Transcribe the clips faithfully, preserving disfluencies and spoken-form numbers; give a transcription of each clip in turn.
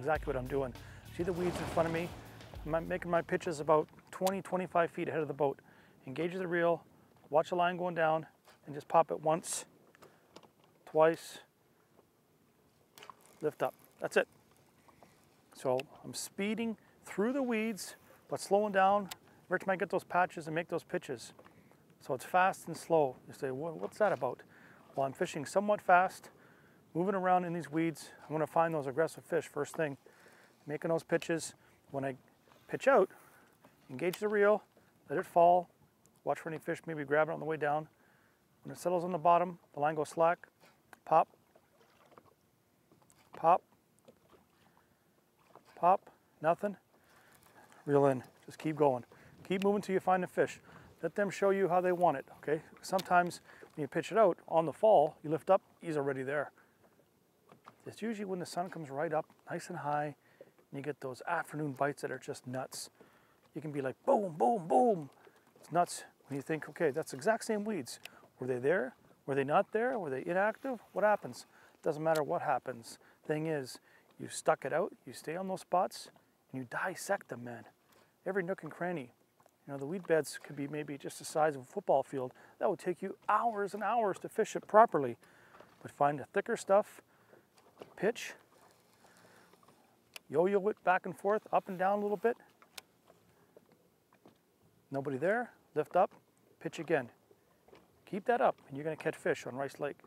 exactly what I'm doing. See the weeds in front of me? I'm making my pitches about twenty, twenty-five feet ahead of the boat. Engage the reel, watch the line going down, and just pop it once, twice, lift up. That's it. So I'm speeding through the weeds, but slowing down every time I get those patches and make those pitches. So it's fast and slow. You say, well, what's that about? Well, I'm fishing somewhat fast, moving around in these weeds. I want to find those aggressive fish first thing. Making those pitches. When I pitch out, engage the reel, let it fall, watch for any fish, maybe grab it on the way down. When it settles on the bottom, the line goes slack, pop, pop, pop, nothing, reel in, just keep going. Keep moving till you find the fish. Let them show you how they want it, okay? Sometimes when you pitch it out on the fall, you lift up, he's already there. It's usually when the sun comes right up, nice and high, and you get those afternoon bites that are just nuts. You can be like, boom, boom, boom. It's nuts when you think, okay, that's the exact same weeds. Were they there? Were they not there? Were they inactive? What happens? Doesn't matter what happens. Thing is, you stuck it out, you stay on those spots, and you dissect them, man. Every nook and cranny. You know, the weed beds could be maybe just the size of a football field. That would take you hours and hours to fish it properly. But find the thicker stuff, pitch, yo-yo it back and forth, up and down a little bit. Nobody there, lift up, pitch again. Keep that up and you're gonna catch fish on Rice Lake.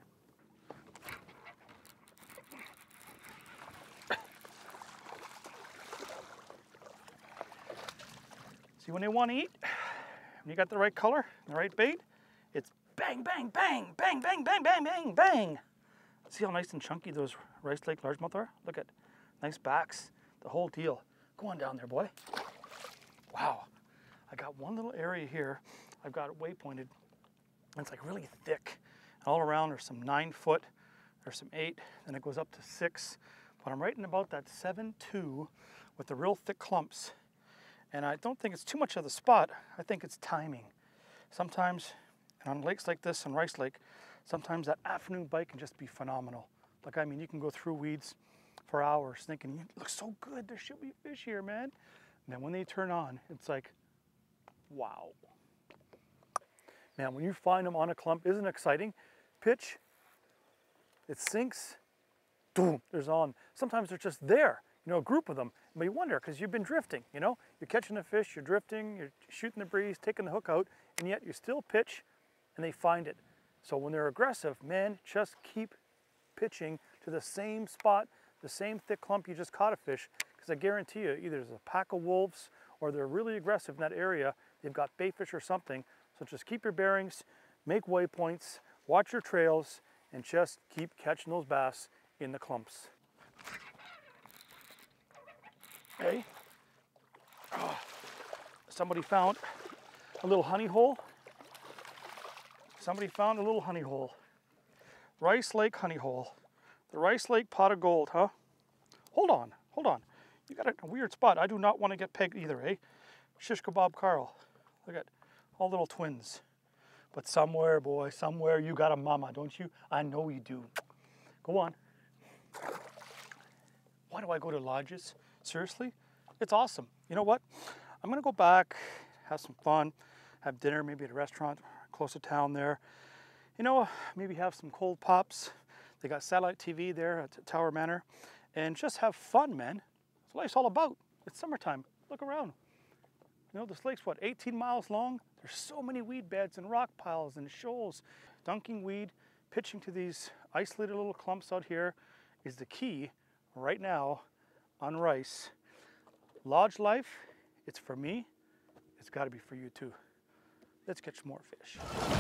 See, when they want to eat, when you got the right color, the right bait, it's bang, bang, bang, bang, bang, bang, bang, bang, bang. See how nice and chunky those Rice Lake largemouth are? Look at nice backs, the whole deal. Go on down there, boy. Wow, I got one little area here. I've got it waypointed, and it's like really thick. All around there's some nine foot, there's some eight, then it goes up to six. But I'm right in about that seven two with the real thick clumps. And I don't think it's too much of the spot. I think it's timing. Sometimes, and on lakes like this and Rice Lake, sometimes that afternoon bite can just be phenomenal. Like, I mean, you can go through weeds for hours thinking, it looks so good, there should be fish here, man. And then when they turn on, it's like, wow. Man, when you find them on a clump, isn't it exciting? Pitch, it sinks, boom, there's on. Sometimes they're just there. You know, a group of them. But you wonder, because you've been drifting, you know? You're catching a fish, you're drifting, you're shooting the breeze, taking the hook out, and yet you still pitch, and they find it. So when they're aggressive, man, just keep pitching to the same spot, the same thick clump you just caught a fish, because I guarantee you, either there's a pack of wolves, or they're really aggressive in that area, they've got bait fish or something. So just keep your bearings, make waypoints, watch your trails, and just keep catching those bass in the clumps. Okay. Oh, somebody found a little honey hole. Somebody found a little honey hole. Rice Lake honey hole. The Rice Lake pot of gold, huh? Hold on, hold on. You got a weird spot. I do not want to get pegged either, eh? Shish kebab Carl. Look at all little twins. But somewhere, boy, somewhere you got a mama, don't you? I know you do. Go on. Why do I go to lodges? Seriously? It's awesome. You know what? I'm gonna go back, have some fun, have dinner, maybe at a restaurant close to town there. You know, maybe have some cold pops. They got satellite T V there at Tower Manor. And just have fun, man. That's what life's all about. It's summertime. Look around. You know, this lake's what, eighteen miles long? There's so many weed beds and rock piles and shoals. Dunking weed, pitching to these isolated little clumps out here is the key right now on Rice. Lodge life, it's for me, it's got to be for you too. Let's catch more fish.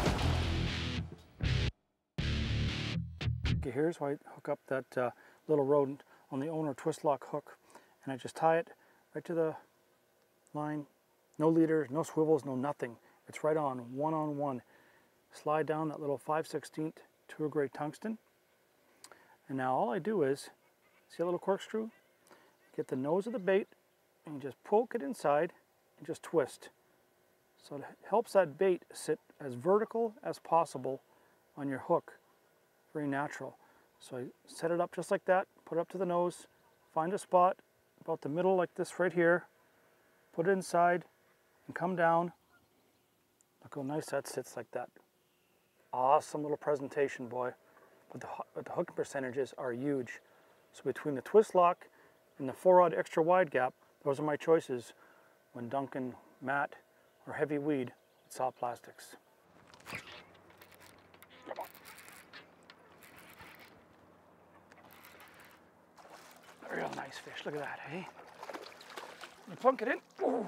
Okay, here's why I hook up that uh, little rodent on the owner twist lock hook, and I just tie it right to the line. No leaders, no swivels, no nothing. It's right on, one on one. Slide down that little five sixteenths tour grade tungsten, and now all I do is, see a little corkscrew? Get the nose of the bait and just poke it inside and just twist. So it helps that bait sit as vertical as possible on your hook. Very natural. So I set it up just like that, put it up to the nose, find a spot about the middle like this right here, put it inside and come down. Look how nice that sits like that. Awesome little presentation, boy. But the, but the hooking percentages are huge. So between the twist lock and the four rod extra wide gap, those are my choices when dunking mat or heavy weed with soft plastics. Come on. Real nice fish, look at that, hey? You plunk it in, ooh.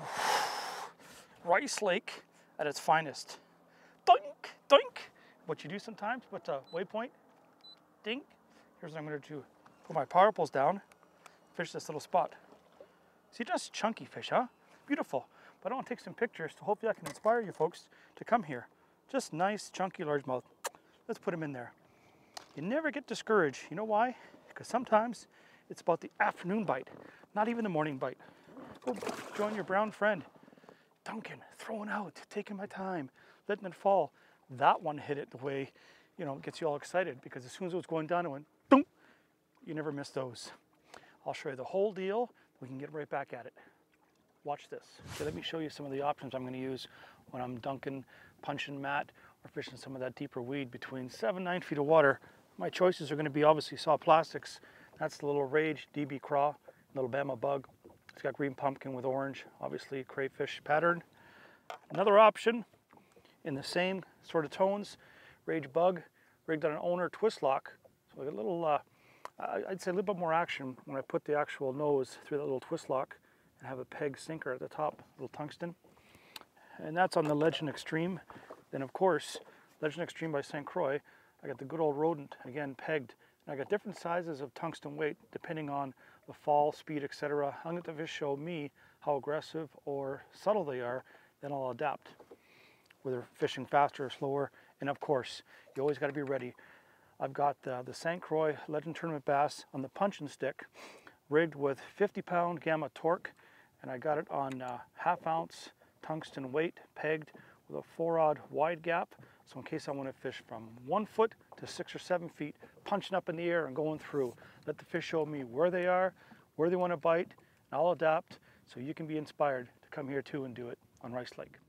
Rice Lake at its finest. Doink, doink. What you do sometimes, put a waypoint, dink. Here's what I'm gonna do. Put my power poles down, fish this little spot. See, just chunky fish, huh? Beautiful. But I want to take some pictures, so hopefully I can inspire you folks to come here. Just nice, chunky largemouth. Let's put them in there. You never get discouraged. You know why? Because sometimes it's about the afternoon bite, not even the morning bite. Go join your brown friend. Dunking, throwing out, taking my time, letting it fall. That one hit it the way, you know, gets you all excited, because as soon as it was going down, it went, boom. You never miss those. I'll show you the whole deal. We can get right back at it. Watch this. Okay, let me show you some of the options I'm going to use when I'm dunking, punching mat, or fishing some of that deeper weed between seven, nine feet of water. My choices are going to be obviously soft plastics. That's the little Rage D B Craw, little Bama bug. It's got green pumpkin with orange, obviously crayfish pattern. Another option in the same sort of tones, Rage bug, rigged on an owner twist lock. So a little, uh, I'd say a little bit more action when I put the actual nose through that little twist lock and have a peg sinker at the top, little tungsten. And that's on the Legend Extreme. Then of course, Legend Extreme by Saint Croix, I got the good old rodent, again pegged. And I got different sizes of tungsten weight depending on the fall, speed, et cetera. I'll let the fish show me how aggressive or subtle they are, then I'll adapt, whether fishing faster or slower. And of course, you always got to be ready. I've got uh, the Saint Croix Legend Tournament Bass on the punching stick, rigged with fifty pound Gamma torque, and I got it on uh, half ounce tungsten weight, pegged with a four rod wide gap. So in case I want to fish from one foot to six or seven feet, punching up in the air and going through, let the fish show me where they are, where they want to bite, and I'll adapt so you can be inspired to come here too and do it on Rice Lake.